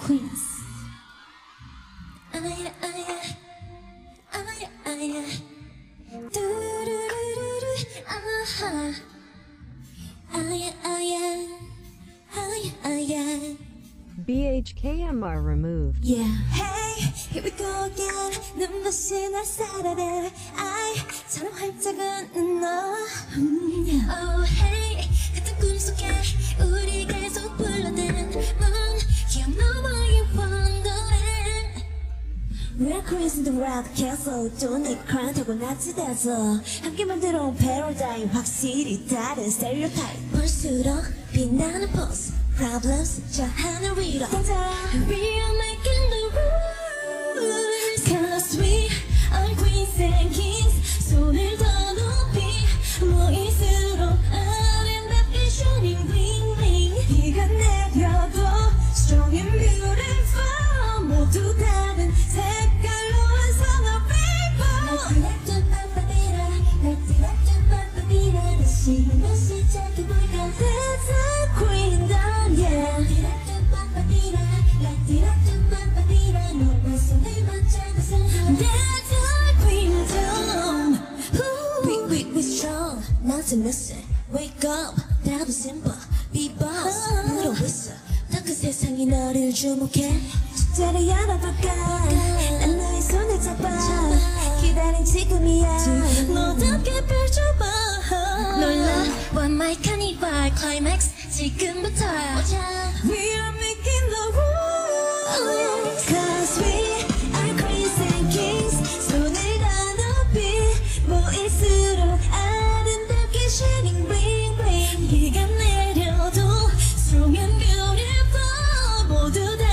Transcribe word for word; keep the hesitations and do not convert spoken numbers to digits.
Queens. 아야 아야 아야 아야 뚜루루루루 아하 아야 아야 아야 아야 B H K M R removed. Yeah. Hey, here we go again. 눈부신 햇살아래 아이처럼 활짝 웃는 너. Oh hey, 같은 꿈속에 우리 계속 불러댄 먼 기억 너머의 wonderland. We're queens in the rock castle. Don't need crown 타고 납치돼서 함께 만들어온 paradigm 확실히 다른 stereotype. 볼수록 빛나는 pose. Problems 저 하늘 위로 We are making the rules Cause we are queens and kings 손을 더 높이 모일수록 아름답게 shining bling bling 비가 내려도 strong and beautiful 모두 다른 색깔로 완성한 rainbow 라띠라뚜빠빠디라 라띠라뚜빠빠디라 다시 다시 시작해볼까 That's a queen Nothing missing. Wake up, that'll be simple. Be boss, little whistle. 다그 세상이 너를 주목해. 숫자를 열어볼까? 난 너의 손을 잡아. 기다린 지금이야. 너답게 펼쳐봐. 놀라, one my carnival climax. 지금부터. We are making the rules. Cause we are queens and kings. 손을 다 높이 모일수록 shining bling bling 비가 내려도 strong and beautiful 모두 다